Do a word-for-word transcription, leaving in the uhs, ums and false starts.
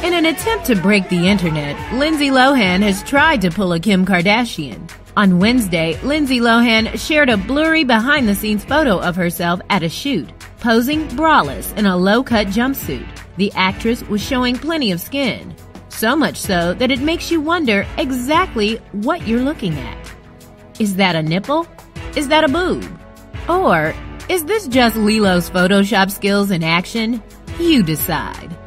In an attempt to break the internet, Lindsay Lohan has tried to pull a Kim Kardashian. On Wednesday, Lindsay Lohan shared a blurry behind-the-scenes photo of herself at a shoot, posing braless in a low-cut jumpsuit. The actress was showing plenty of skin, so much so that it makes you wonder exactly what you're looking at. Is that a nipple? Is that a boob? Or is this just LiLo's Photoshop skills in action? You decide.